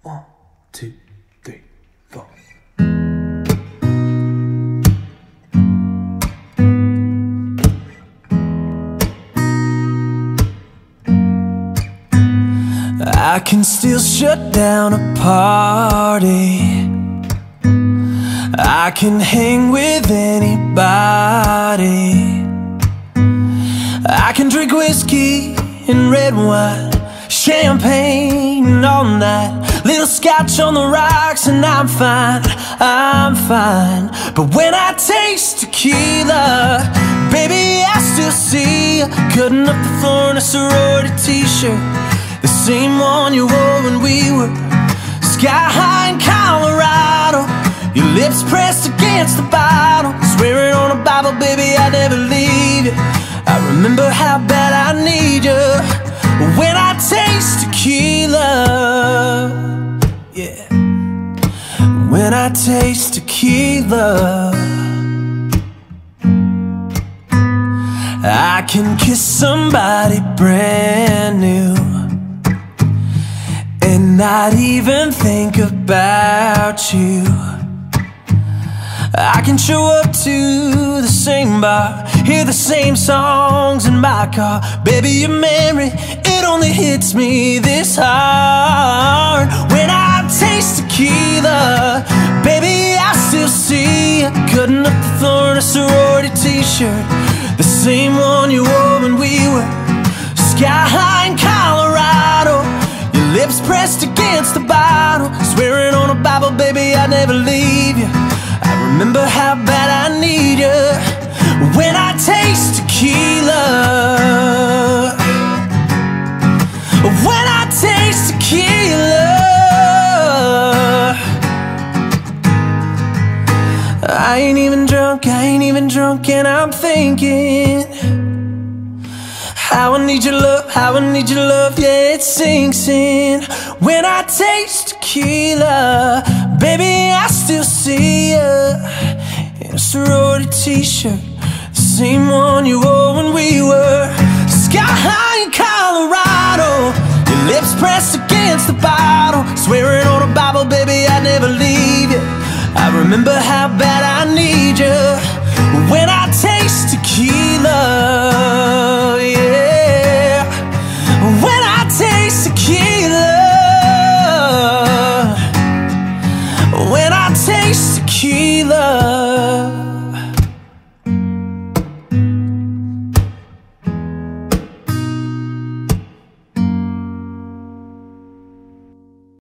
1, 2, 3, 4. I can still shut down a party. I can hang with anybody. I can drink whiskey and red wine, champagne all night, little scotch on the rocks, and I'm fine, I'm fine. But when I taste tequila, baby, I still see you cutting up the floor in a sorority t-shirt, the same one you wore when we were sky high in Colorado. Your lips pressed against the bottle, swearing on a Bible, baby, I'd never leave you. I remember how bad I need you when I taste tequila. Yeah, when I taste tequila, I can kiss somebody brand new and not even think about you. I can show up to the same bar, hear the same songs in my car. Baby, your memory, it only hits me this hard. When I taste tequila, baby, I still see you cutting up the floor in a sorority t-shirt, the same one you wore when we were sky high in Colorado. Your lips pressed against the bottle, swearing on a Bible, baby, I'd never leave you. I remember how bad I need you when I taste tequila. When I taste tequila, I ain't even drunk, and I'm thinking how I need your love, how I need your love, yeah, it sinks in. When I taste tequila, baby, I still see you in a sorority t-shirt, the same one you wore when we were sky high in Colorado. Your lips pressed against the bottle, swearing on a Bible, baby, I'd never leave you. I remember how bad I need you when I taste